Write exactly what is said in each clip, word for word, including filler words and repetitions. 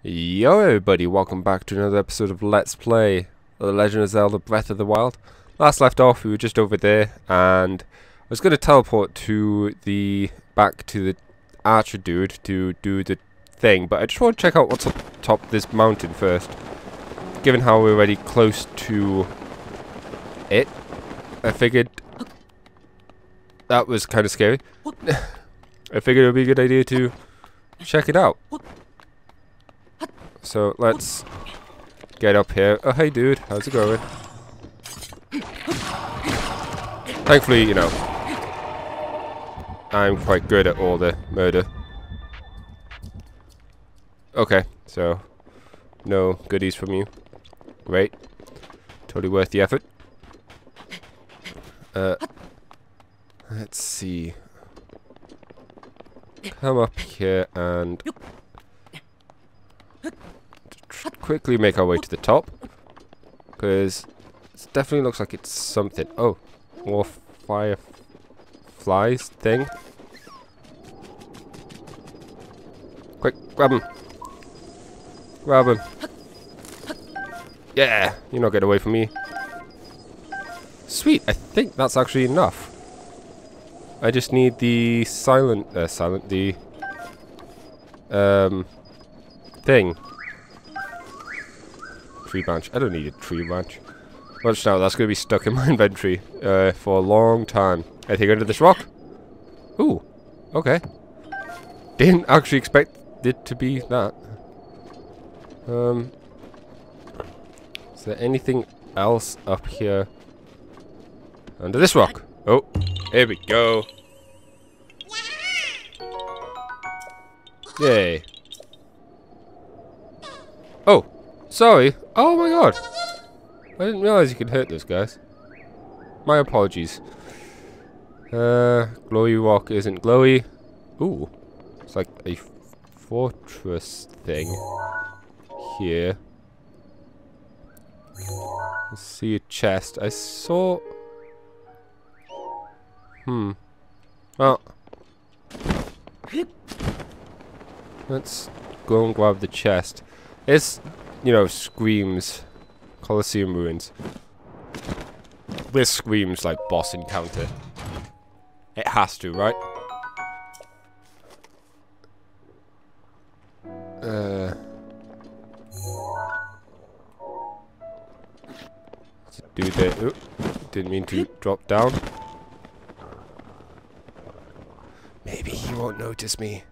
Yo everybody, welcome back to another episode of Let's Play The Legend of Zelda Breath of the Wild. Last left off, we were just over there, and I was going to teleport to the back to the archer dude to do the thing, but I just want to check out what's up top of this mountain first. Given how we're already close to it, I figured that was kind of scary. I figured it would be a good idea to check it out. So let's get up here. Oh hey dude, how's it going? Thankfully, you know, I'm quite good at all the murder. Okay, so no goodies from you. Great. Totally worth the effort. Uh, let's see. Come up here and quickly make our way to the top, because it definitely looks like it's something. Oh, more fireflies thing. Quick, grab him. Grab him. Yeah, you're not getting away from me. Sweet, I think that's actually enough. I just need the silent, uh, silent, the um thing. Tree branch. I don't need a tree branch. Watch now, that's going to be stuck in my inventory uh, for a long time. I think under this rock. Ooh, okay. Didn't actually expect it to be that. Um, is there anything else up here under this rock? Oh, here we go. Yay. Oh, sorry. Oh my god. I didn't realize you could hurt those guys. My apologies. Uh, glowy rock isn't glowy. Ooh. It's like a fortress thing here. Let's see a chest. I saw... Hmm. Well. Let's go and grab the chest. It's, you know, screams Colosseum ruins. This screams like boss encounter. It has to, right? Uh, do that. Oop, didn't mean to drop down. Maybe he won't notice me.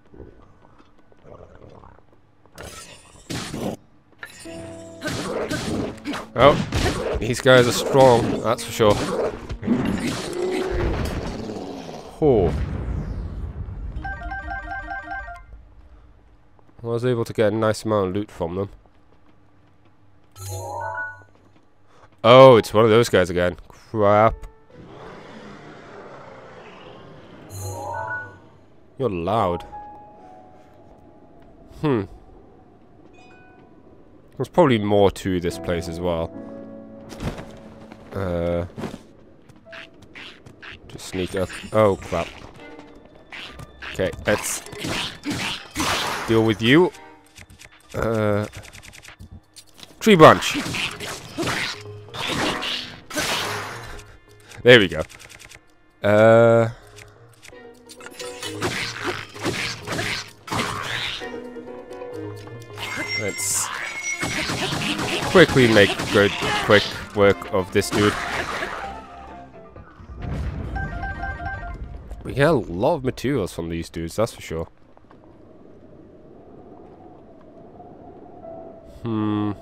Oh, these guys are strong, that's for sure. Oh. I was able to get a nice amount of loot from them. Oh, it's one of those guys again. Crap. You're loud. Hmm. There's probably more to this place as well. Uh, just sneak up. Oh crap. Okay, let's deal with you. Uh, tree branch. There we go. Uh. Let's quickly make good, quick work of this dude. We get a lot of materials from these dudes, that's for sure. Hmm.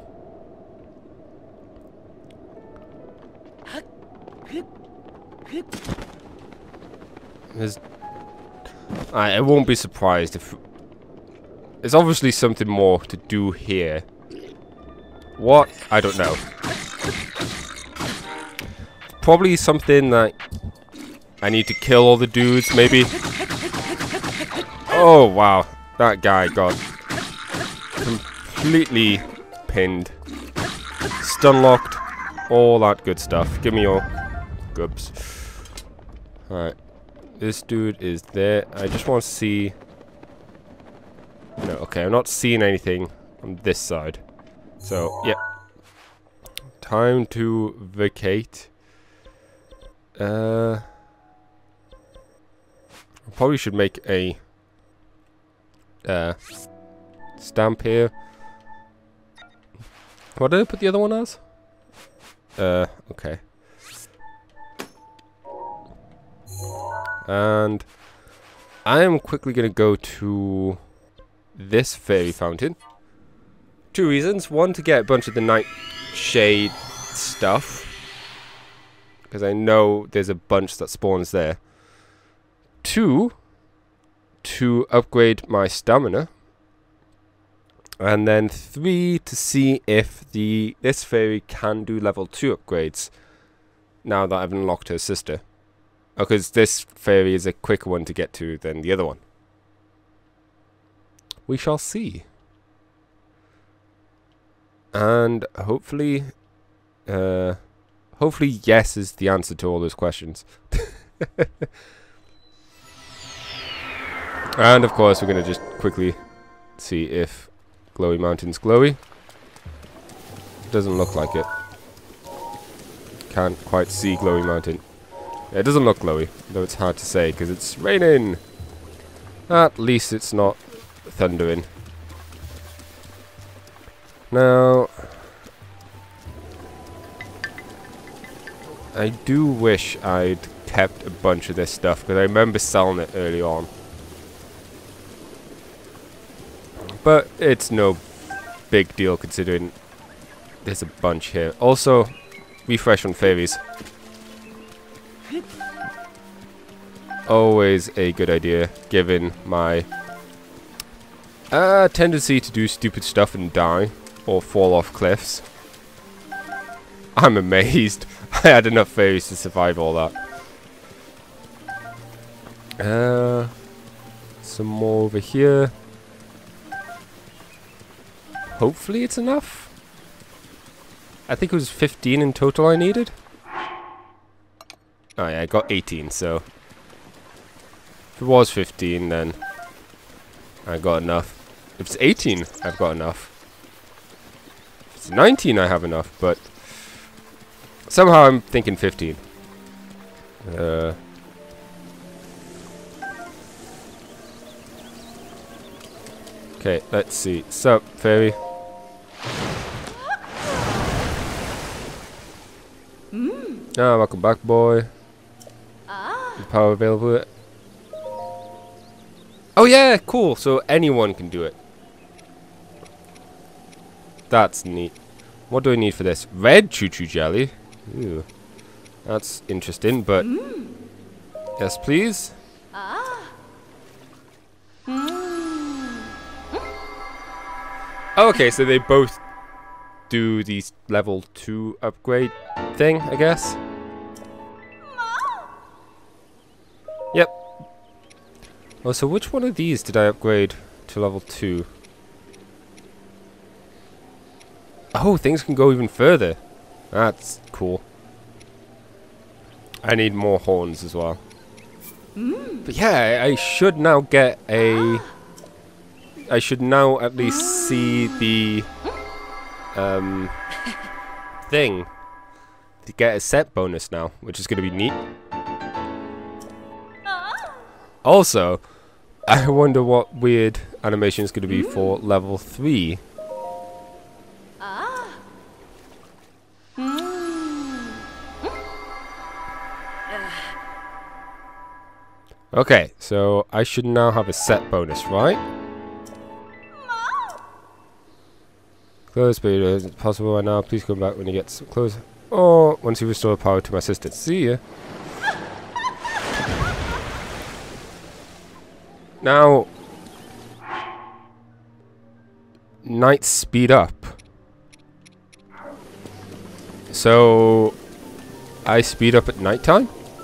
There's... I, I won't be surprised if... There's obviously something more to do here. What? I don't know. Probably something that I need to kill all the dudes, maybe. Oh, wow. That guy got completely pinned. Stun locked. All that good stuff. Give me your gubs. Alright. This dude is there. I just want to see... No, okay, I'm not seeing anything on this side. So, yeah. Time to vacate. Uh, I probably should make a uh, stamp here. What did I put the other one as? Uh, okay. And I am quickly going to go to this fairy fountain. Two reasons. One, to get a bunch of the nightshade stuff, because I know there's a bunch that spawns there. Two, to upgrade my stamina. And then three, to see if the this fairy can do level two upgrades now that I've unlocked her sister. Because this fairy is a quicker one to get to than the other one. We shall see. And hopefully, uh, hopefully yes is the answer to all those questions. And of course, we're going to just quickly see if Glowy Mountain's glowy. Doesn't look like it. Can't quite see Glowy Mountain. It doesn't look glowy, though it's hard to say because it's raining. At least it's not thundering. Now, I do wish I'd kept a bunch of this stuff because I remember selling it early on. But it's no big deal considering there's a bunch here. Also, refresh on fairies. Always a good idea, given my uh, tendency to do stupid stuff and die, or fall off cliffs. I'm amazed I had enough fairies to survive all that. Uh, some more over here. Hopefully it's enough. I think it was fifteen in total I needed. Oh yeah, I got eighteen, so if it was fifteen, then I got enough. If it's eighteen, I've got enough. If it's nineteen, I have enough, but somehow I'm thinking fifteen. Uh, okay, let's see. Sup, fairy? Mm. Ah, welcome back, boy. Ah. Power available. Oh yeah, cool. So anyone can do it. That's neat. What do I need for this? Red choo-choo jelly. Ooh, that's interesting. But mm. yes, please. Ah. Mm. Okay, so they both do these level two upgrade thing, I guess. Yep. Oh, so which one of these did I upgrade to level two? Oh, things can go even further. That's cool. I need more horns as well. Mm. But yeah, I should now get a... I should now at least see the... Um... thing. To get a set bonus now, which is going to be neat. Also, I wonder what weird animation is going to be for level three. Ah. Mm. Okay, so I should now have a set bonus, right? Close, but is it possible right now? Please come back when you get so close. Or once you restore power to my sister. See ya. Now, nights speed up. So, I speed up at nighttime?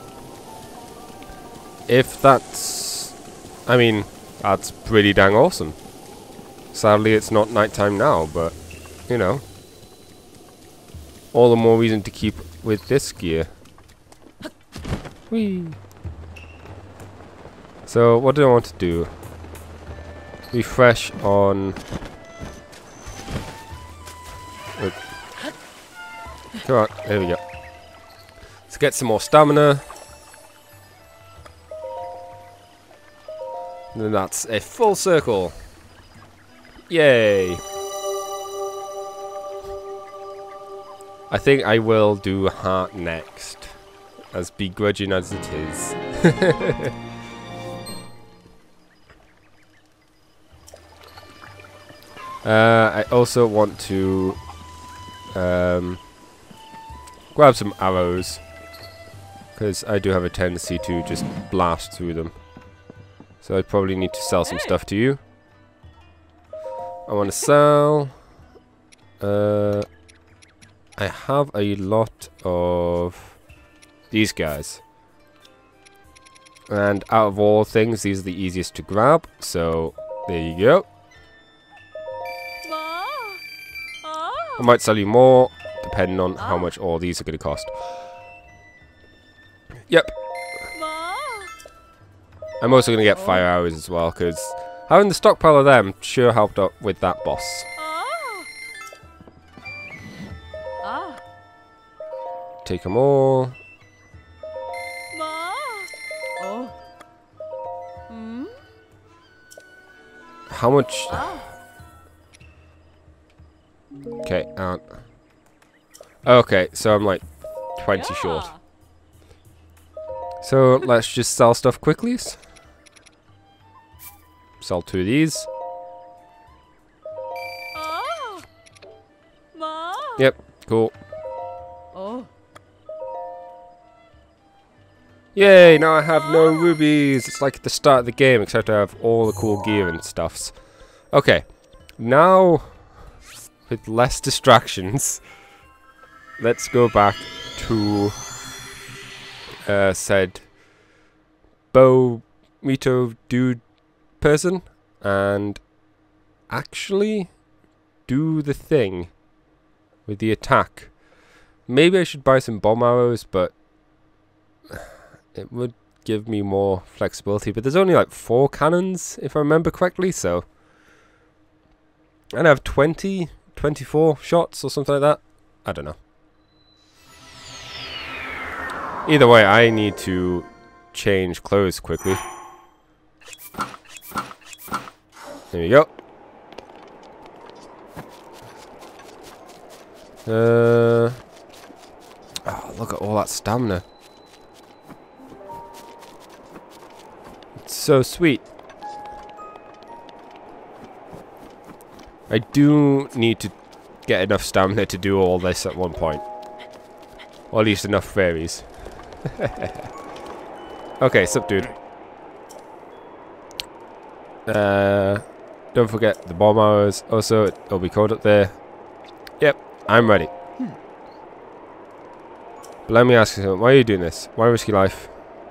If that's... I mean, that's pretty dang awesome. Sadly, it's not nighttime now, but, you know. All the more reason to keep with this gear. Whee! So, what do I want to do? Refresh on Wait. Come on, there we go. Let's get some more stamina. And then that's a full circle. Yay! I think I will do heart next, as begrudging as it is. uh, I also want to um, grab some arrows, because I do have a tendency to just blast through them. So I probably need to sell some stuff to you. I want to sell... Uh, I have a lot of these guys. And out of all things, these are the easiest to grab. So, there you go. I might sell you more, depending on how much all these are going to cost. Yep. I'm also going to get fire arrows as well, because having the stockpile of them sure helped out with that boss. Take them all. How much? Okay, um, okay, so I'm like twenty short. So let's just sell stuff quickly. Sell two of these. Yep, cool. Yay, now I have no rubies. It's like at the start of the game, except I have all the cool gear and stuffs. Okay, now with less distractions, let's go back to uh, said bow Medoh dude person and actually do the thing with the attack. Maybe I should buy some bomb arrows, but it would give me more flexibility. But there's only like four cannons, if I remember correctly, so... And I have twenty, twenty-four shots or something like that. I don't know. Either way, I need to change clothes quickly. There we go. Uh, oh, look at all that stamina. It's so sweet. I do need to get enough stamina to do all this at one point. Or at least enough fairies. Okay, sup dude. Uh, don't forget the bomb arrows. Also, it'll be cold up there. Yep, I'm ready. Hmm. But let me ask you something. Why are you doing this? Why risk your life?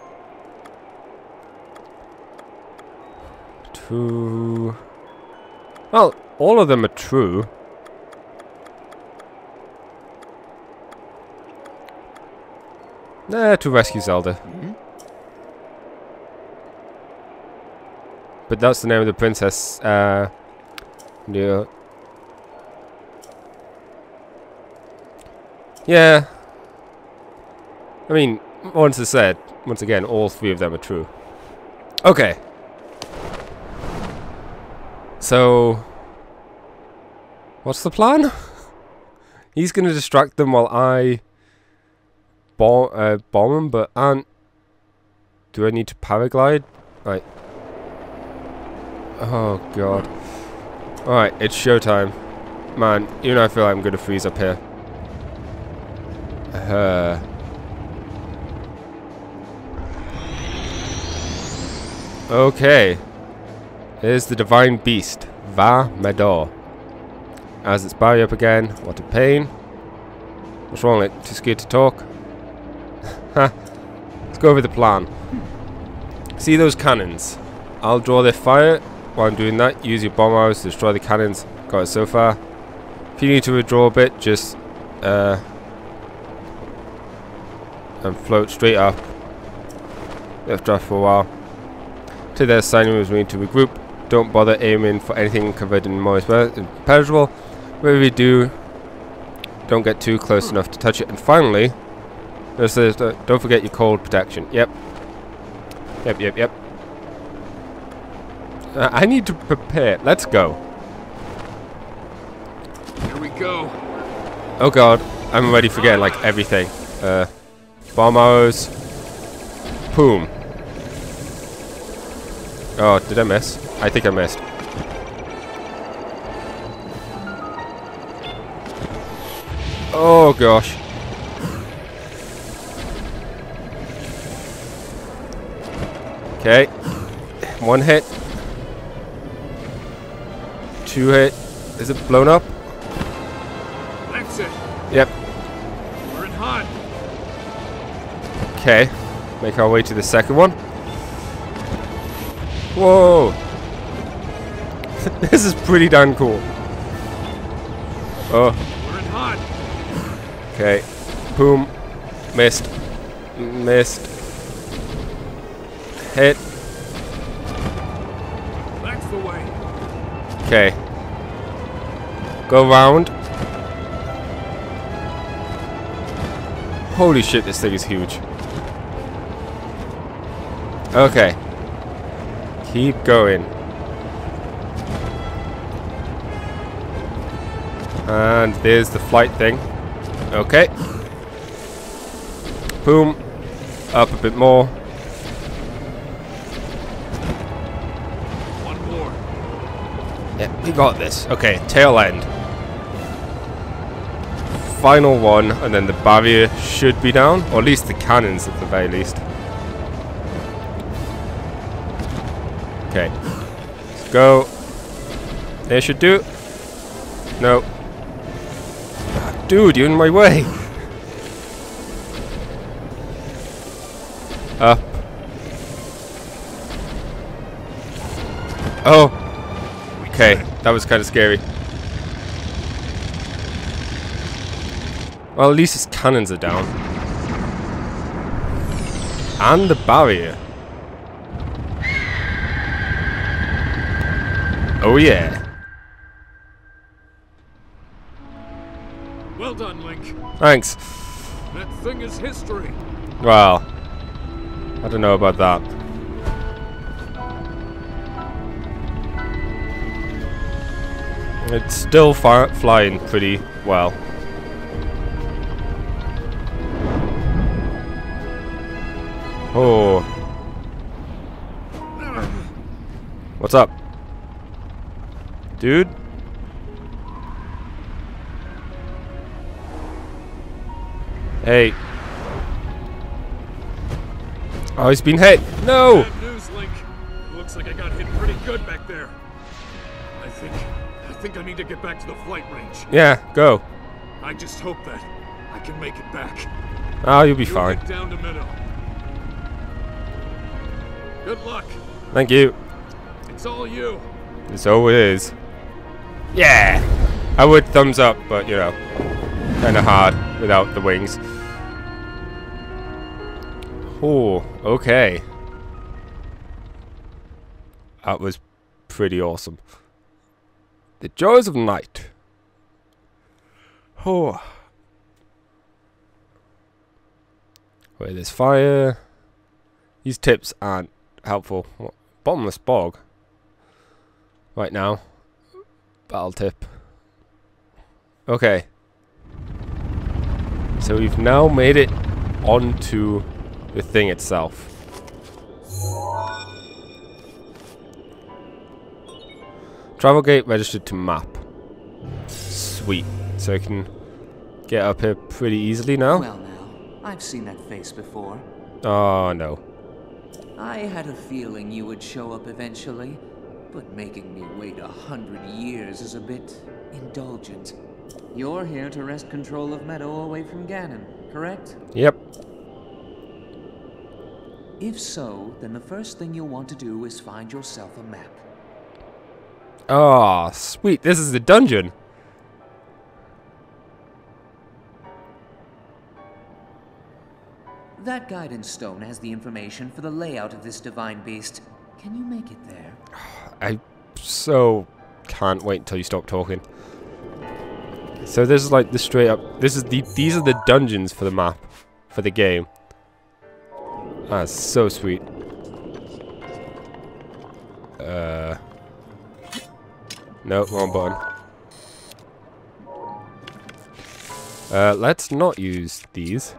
Two... Well, all of them are true. Nah, to rescue Zelda. Mm-hmm. But that's the name of the princess. Uh, yeah. Yeah. I mean, once I said, once again, all three of them are true. Okay. So, what's the plan? He's going to distract them while I bomb, uh, bomb them, but aren't... Do I need to paraglide? Right. Oh, God. Alright, it's showtime. Man, even I feel like I'm going to freeze up here. Uh... Okay. Here's the divine beast, Va Medoh. As its barrier up again, what a pain. What's wrong with it? Too scared to talk? Ha! Let's go over the plan. See those cannons? I'll draw their fire. While I'm doing that, use your bomb arrows to destroy the cannons. Got it so far. If you need to withdraw a bit, just uh, and float straight up. Left draft for a while. To their signing moves, we need to regroup. Don't bother aiming for anything covered in moist impenetrable. Whatever you do, don't get too close enough to touch it. And finally, there's the, the, don't forget your cold protection. Yep. Yep, yep, yep. Uh, I need to prepare. Let's go. Here we go. Oh god, I'm already forgetting like everything. Uh, bomb arrows. Boom. Oh, did I miss? I think I missed. Oh gosh. Okay. One hit. Two hit. Is it blown up? That's it. Yep. We're in hot. Okay. Make our way to the second one. Whoa. This is pretty darn cool. Oh. We're in hot. Okay. Boom. Missed. Missed. Hit. That's the way. Okay. Go round. Holy shit, this thing is huge. Okay. Keep going. And there's the flight thing. Okay. Boom. Up a bit more. One more. Yeah, we got this. Okay, tail end. Final one, and then the barrier should be down. Or at least the cannons at the very least. Okay. Let's go. They should do. No. Ah, dude, you're in my way. Up. Oh. Okay, that was kind of scary. Well, at least his cannons are down. And the barrier. Oh yeah. Well done, Link. Thanks. That thing is history. Well, I don't know about that. It's still fi flying pretty well. Oh. What's up? Dude? Hey. Oh, he's been hit. No! Bad news, Link. It looks like I got hit pretty good back there. I think... I think I need to get back to the flight range. Yeah, go. I just hope that I can make it back. Oh, you'll be You'll fine. get down to Medoh. Good luck. Thank you. It's all you. So it is. Yeah! I would thumbs up, but you know, kind of hard without the wings. Oh, okay. That was pretty awesome. The joys of night. Oh. Where there's fire. These tips aren't helpful. What? Bottomless bog. Right now. Battle tip. Okay. So we've now made it onto the thing itself. Travel gate registered to map. Sweet. So I can get up here pretty easily now. Well now, I've seen that face before. Oh no. I had a feeling you would show up eventually, but making me wait a hundred years is a bit indulgent. You're here to wrest control of Medoh away from Ganon, correct? Yep. If so, then the first thing you'll want to do is find yourself a map. Oh, sweet. This is the dungeon. That guidance stone has the information for the layout of this divine beast. Can you make it there? I so can't wait until you stop talking. So this is like the straight up. This is the. These are the dungeons for the map, for the game. That's so sweet. Uh. No, wrong button. Uh, let's not use these.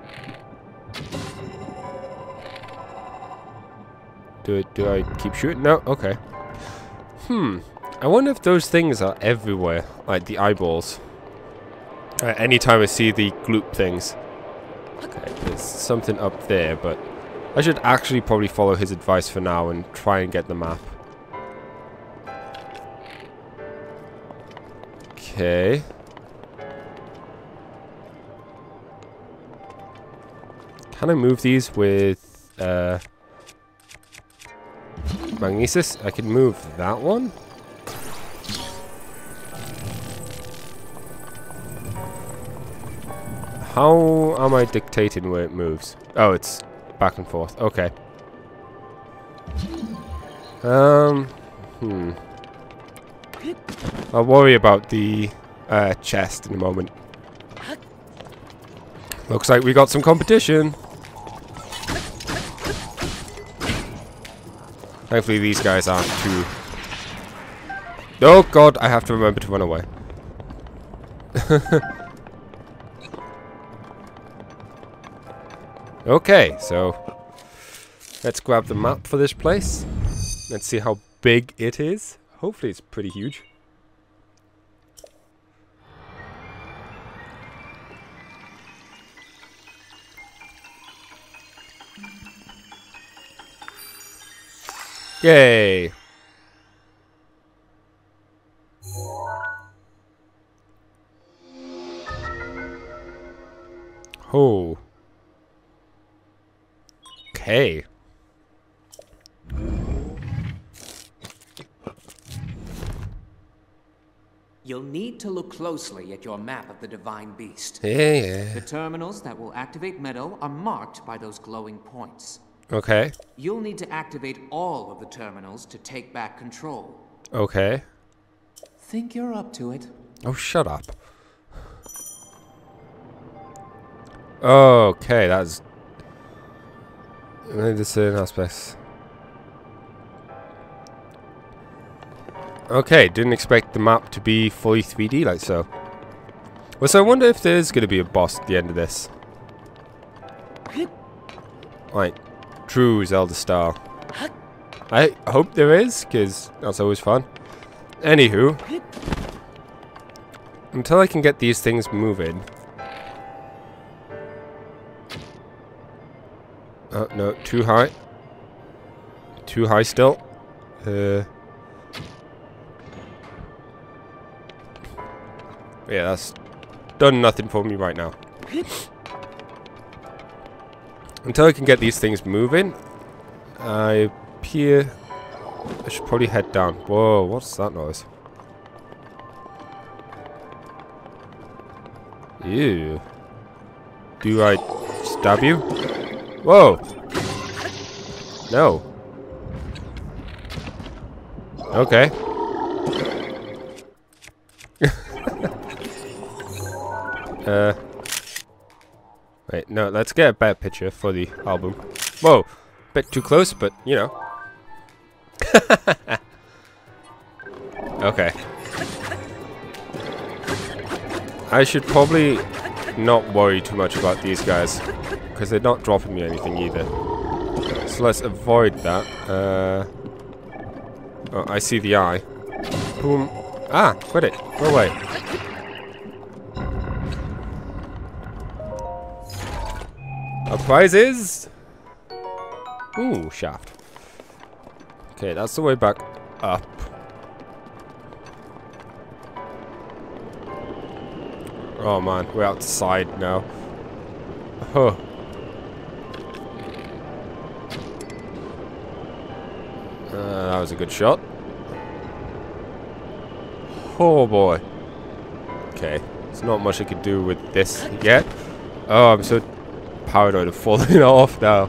Do it? Do I keep shooting? No. Okay. Hmm. I wonder if those things are everywhere, like the eyeballs. Uh, anytime I see the gloop things. Okay, there's something up there, but I should actually probably follow his advice for now and try and get the map. Okay. Can I move these with uh, magnesis? I can move that one. How am I dictating where it moves? Oh, it's back and forth. Okay. Um. Hmm. I'll worry about the uh, chest in a moment. Looks like we got some competition. Hopefully these guys aren't too... Oh god, I have to remember to run away. Okay, so let's grab the map for this place. Let's see how big it is. Hopefully it's pretty huge. Yay! Oh. Okay. You'll need to look closely at your map of the Divine Beast. Yeah, yeah. The terminals that will activate Medoh are marked by those glowing points. Okay. You'll need to activate all of the terminals to take back control. Okay. Think you're up to it? Oh, shut up. Okay, that's... Maybe certain aspects. Okay, didn't expect the map to be fully three D like so. Well, so I wonder if there's going to be a boss at the end of this. Like, true Zelda style. I hope there is, because that's always fun. Anywho. Until I can get these things moving. Oh, no, too high. Too high still. Uh... Yeah, that's done nothing for me right now. Until I can get these things moving, I appear I should probably head down. Whoa, what's that noise? Ew. Do I stab you? Whoa! No. Okay. Uh, wait, no, let's get a better picture for the album. Whoa, bit too close, but, you know. Okay. I should probably not worry too much about these guys, because they're not dropping me anything either. So let's avoid that. Uh, oh, I see the eye. Boom. Ah, quit it. Go away. Our prize is... Ooh, shaft. Okay, that's the way back up. Oh man, we're outside now. Huh. Uh, that was a good shot. Oh boy. Okay, there's not much I could do with this yet. Oh, I'm so paranoid of falling off now.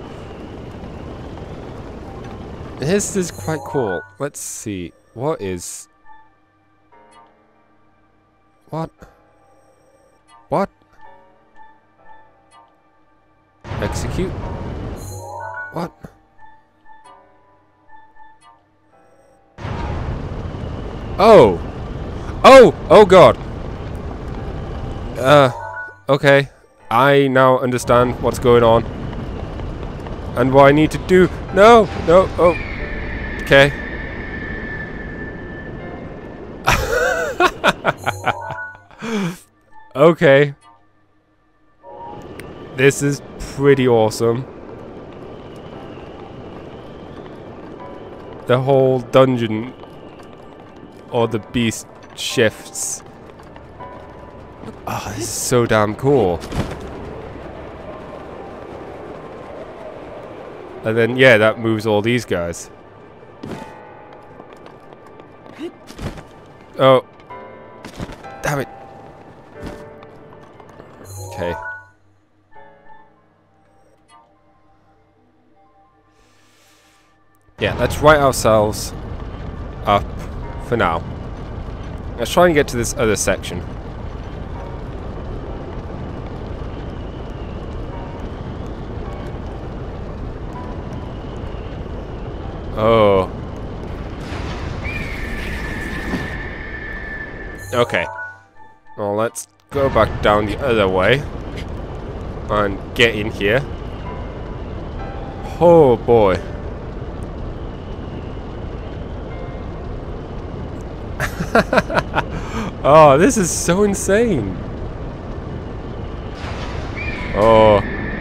This is quite cool. Let's see. What is... What? What? Execute? What? Oh! Oh! Oh god! Uh, okay. I now understand what's going on. And what I need to do. No! No! Oh! Okay. Okay. This is pretty awesome. The whole dungeon or the beast shifts. Oh, this is so damn cool. And then, yeah, that moves all these guys. Oh. Damn it. Okay. Yeah, let's write ourselves up for now. Let's try and get to this other section. Oh. Okay. Well, let's go back down the other way and get in here. Oh boy. Oh, this is so insane. Oh.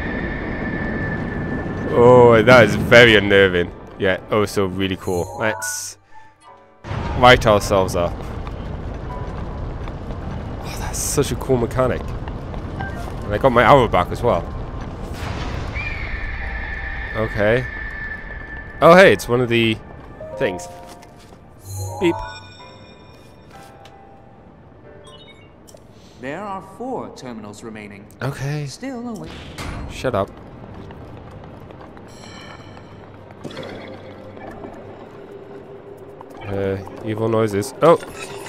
Oh, that is very unnerving. Yeah, oh, so really cool. Let's write ourselves up. Oh, that's such a cool mechanic. And I got my arrow back as well. Okay. Oh, hey, it's one of the things. Beep. There are four terminals remaining. Okay. Still away. Shut up. Uh, evil noises. Oh!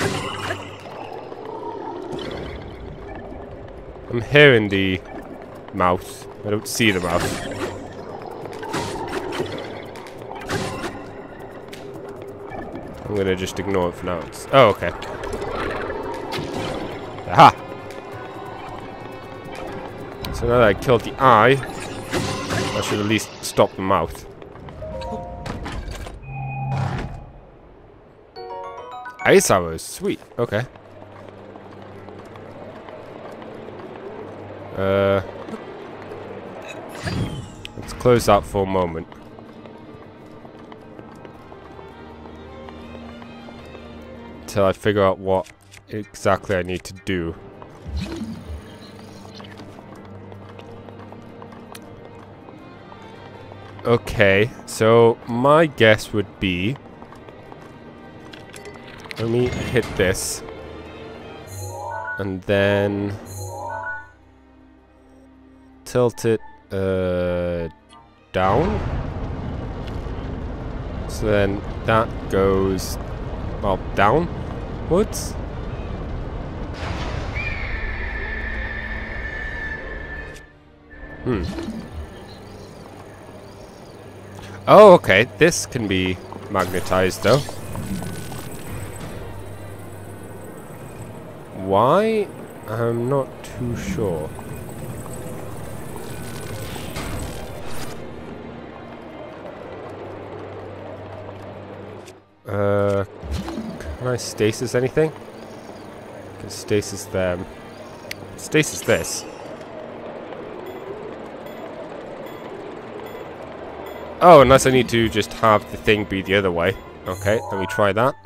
I'm hearing the mouse. I don't see the mouse. I'm gonna just ignore it for now. It's, oh, okay. Aha! So now that I killed the eye, I should at least stop the mouth. Ice arrows, sweet. Okay. Uh, let's close that for a moment. Until I figure out what exactly I need to do. Okay, so my guess would be, let me hit this, and then tilt it uh, down. So then that goes, well, downwards. Hmm. Oh, okay. This can be magnetized, though. Why? I'm not too sure. Uh, can I stasis anything? Can stasis them. Stasis this. Oh, unless I need to just have the thing be the other way. Okay, let me try that.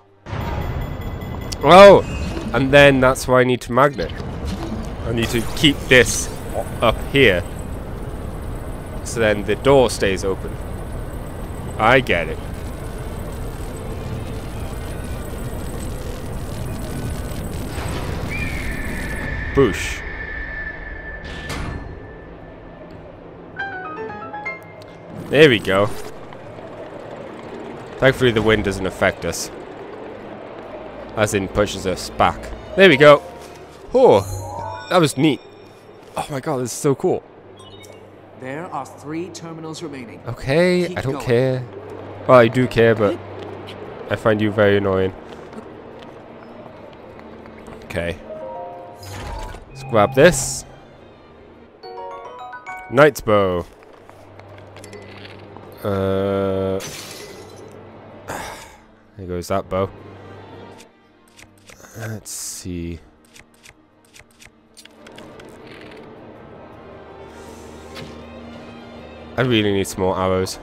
Oh! And then that's why I need to magnet. I need to keep this up here. So then the door stays open. I get it. Boosh. There we go. Thankfully the wind doesn't affect us. As in pushes us back. There we go. Oh. That was neat. Oh my god, this is so cool. There are three terminals remaining. Okay, Keep I don't going. care. Well, I do care, but I find you very annoying. Okay. Let's grab this. Knight's bow. Uh, there goes that bow. Let's see. I really need some more arrows.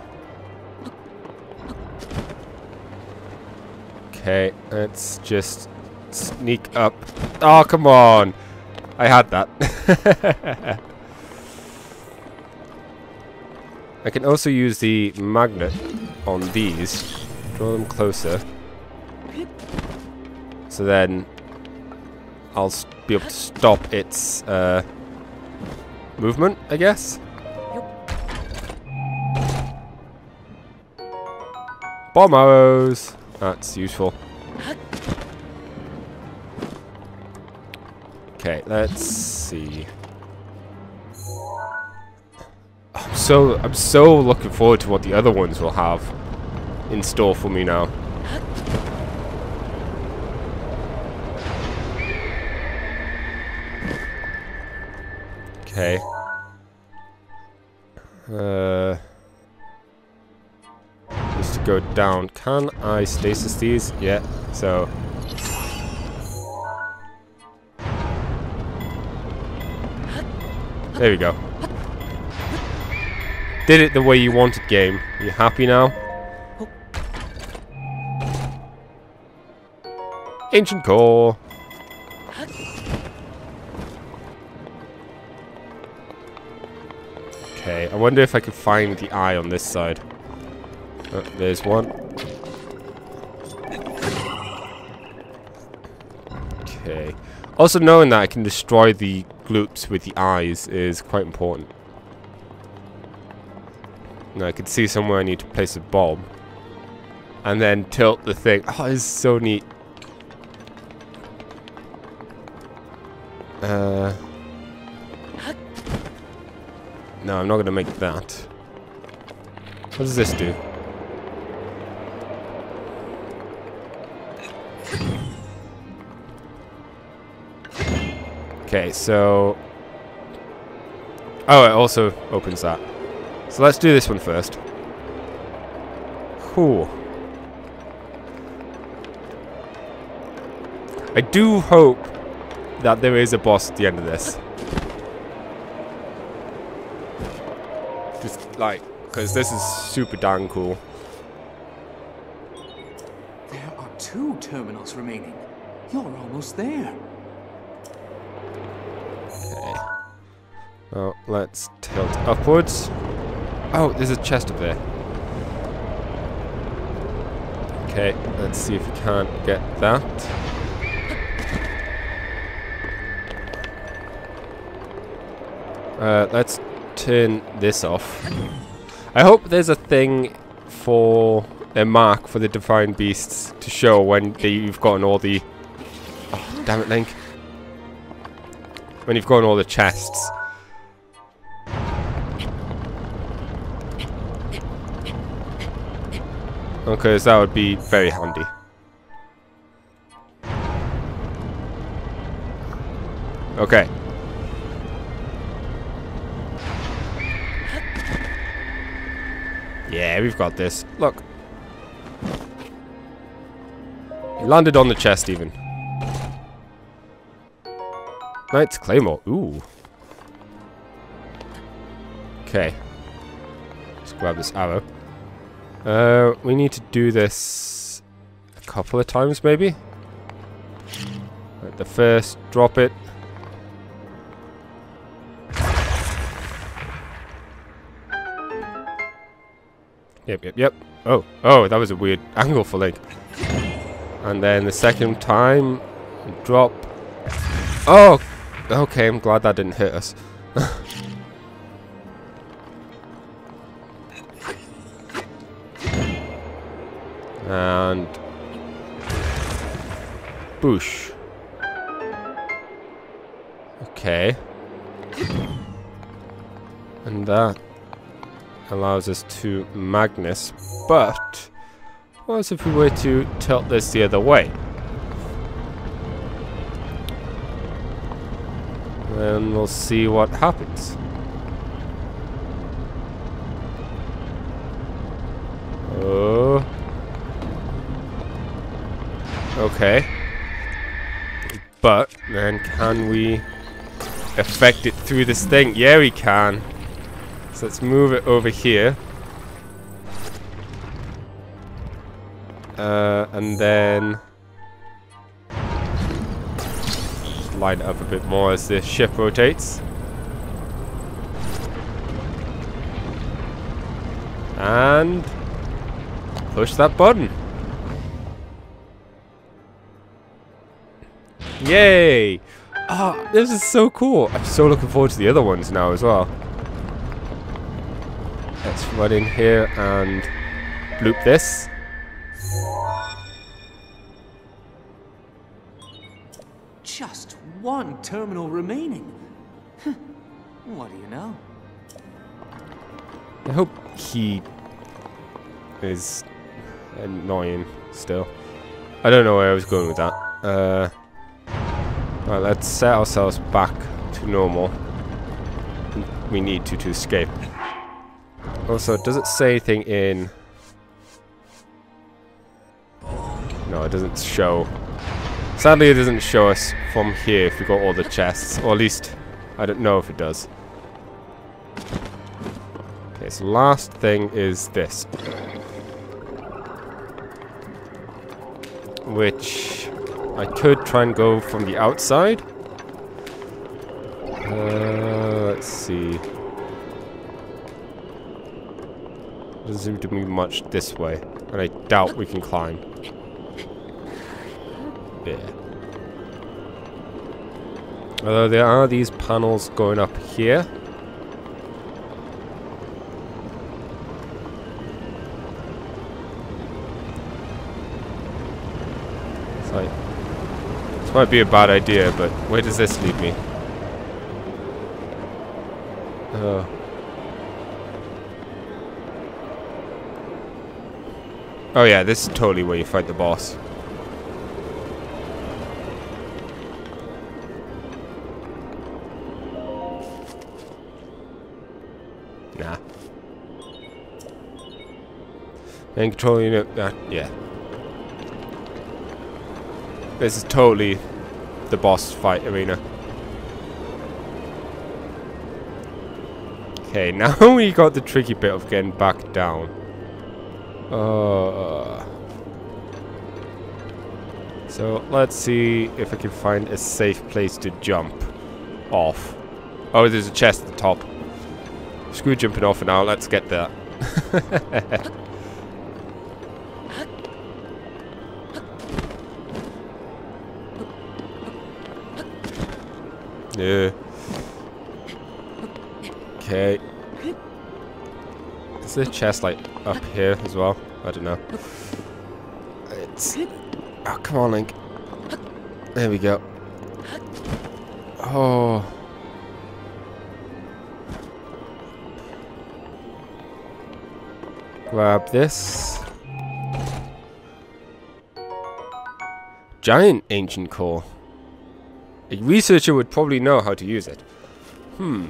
Okay, let's just sneak up. Oh, come on! I had that. I can also use the magnet on these. Draw them closer. So then I'll s be able to stop its uh, movement, I guess. Bomb arrows! That's useful. Okay, let's see. I'm so I'm so looking forward to what the other ones will have in store for me now. Okay. Uh Just to go down. Can I stasis these? Yeah, so there we go. Did it the way you wanted, game. Are you happy now? Ancient core. Okay, I wonder if I could find the eye on this side. Oh, there's one. Okay. Also, knowing that I can destroy the gloops with the eyes is quite important. Now I can see somewhere I need to place a bomb. And then tilt the thing. Oh, this is so neat. Uh, no, I'm not going to make that. What does this do? Okay, so... Oh, it also opens that. So let's do this one first. Cool. I do hope that there is a boss at the end of this. Just like, because this is super darn cool. There are two terminals remaining. You're almost there. Okay. Well, let's tilt upwards. Oh, there's a chest up there. Okay, let's see if we can't get that. Uh, let's turn this off. I hope there's a thing for a mark for the Divine Beasts to show when they, you've gotten all the... Oh, damn it, Link. When you've gotten all the chests. Okay, so that would be very handy. Okay. Yeah, we've got this. Look. He landed on the chest even. Knight's Claymore. Ooh. Okay. Let's grab this arrow. Uh, we need to do this a couple of times, maybe. Right, the first, drop it. Yep, yep, yep. Oh, oh, that was a weird angle for Link. And then the second time, drop. Oh, okay, I'm glad that didn't hit us. And boosh. Okay. And that allows us to Magnus, but what if we were to tilt this the other way? Then we'll see what happens. Oh. Okay. But then can we affect it through this thing? Yeah, we can. So let's move it over here. Uh, and then just line it up a bit more as the ship rotates. And push that button. Yay! Ah, oh, this is so cool. I'm so looking forward to the other ones now as well. Let's run in here and bloop this. Just one terminal remaining. What do you know? I hope he is annoying still. I don't know where I was going with that. Uh, right, let's set ourselves back to normal. We need to to escape. Also, does it say anything in... No, it doesn't show. Sadly, it doesn't show us from here if we got all the chests. Or at least, I don't know if it does. Okay, so last thing is this. Which I could try and go from the outside. Uh, let's see. Doesn't seem to be much this way, and I doubt we can climb. Yeah. Although there are these panels going up here. So this might be a bad idea, but where does this lead me? Oh. Oh yeah, this is totally where you fight the boss. Nah. And control unit, uh, yeah. This is totally the boss fight arena. Okay, now we got the tricky bit of getting back down. Uh, so let's see if I can find a safe place to jump off. Oh, there's a chest at the top. Screw jumping off for now, let's get that. Yeah. Okay. Is the chest like up here as well? I don't know. It's... Oh, come on, Link. There we go. Oh. Grab this. Giant ancient core. A researcher would probably know how to use it. Hmm.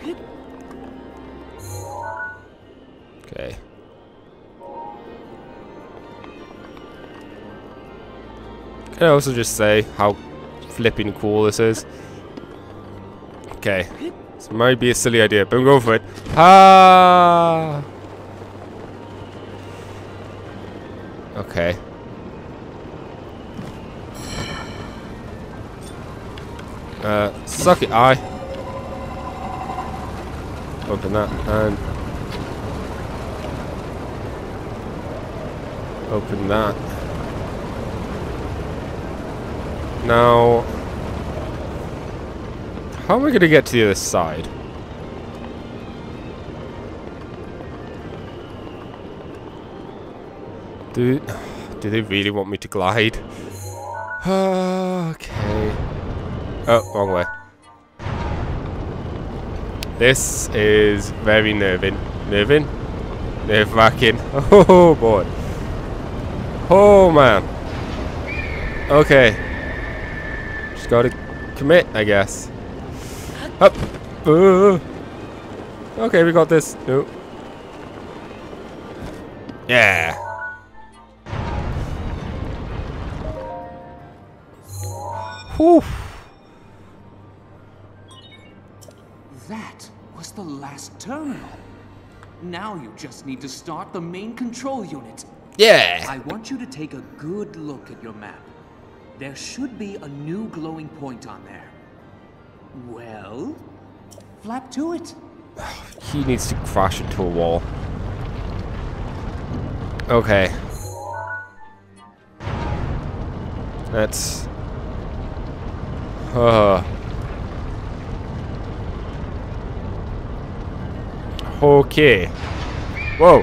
Okay. Can I also just say how flipping cool this is? Okay. This might be a silly idea, but I'm going for it. Ah! Okay. Uh, suck it, eye. Open that, and... Open that. Now... How am I going to get to the other side? Do, do they really want me to glide? Okay. Oh, wrong way. This is very nerving. Nerving? Nerve-wracking. Oh boy. Oh man. Okay. Just gotta commit, I guess. Up. Uh. Okay, we got this. No. Yeah. Whew. That was the last terminal. Now you just need to start the main control unit. Yeah. I want you to take a good look at your map. There should be a new glowing point on there. Well, flap to it. He needs to crash into a wall. Okay. That's... Uh. Okay. Whoa.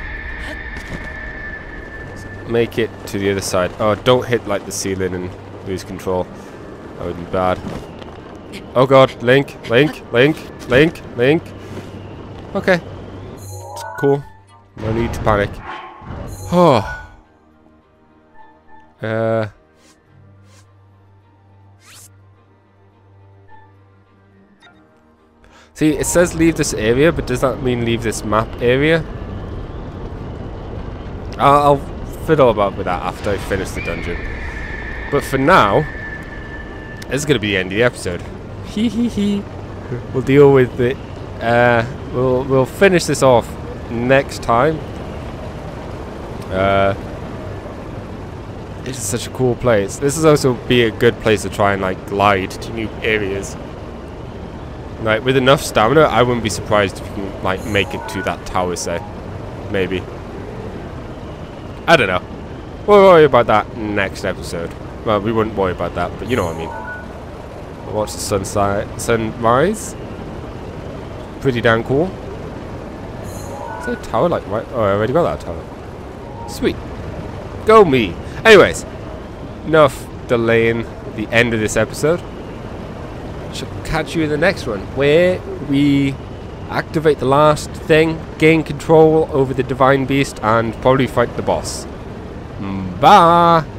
Make it to the other side. Oh, don't hit like the ceiling and lose control. That would be bad. Oh god, Link, Link, Link, Link, Link. Okay. It's cool. No need to panic. Oh. Uh. See, it says leave this area, but does that mean leave this map area? I'll, I'll fiddle about with that after I finish the dungeon. But for now, this is going to be the end of the episode. Hee hee hee. We'll deal with it. Uh, we'll we'll finish this off next time. Uh, this is such a cool place. This is also be a good place to try and like glide to new areas. Like with enough stamina, I wouldn't be surprised if you can like make it to that tower, say. Maybe. I don't know. We'll worry about that next episode. Well, we wouldn't worry about that, but you know what I mean. We'll watch the sunset, sunrise. Pretty damn cool. Is there a tower like right? Oh, I already got that tower. Sweet. Go me. Anyways, enough delaying the end of this episode. Shall catch you in the next one, where we activate the last thing, gain control over the divine beast, and probably fight the boss. Bye.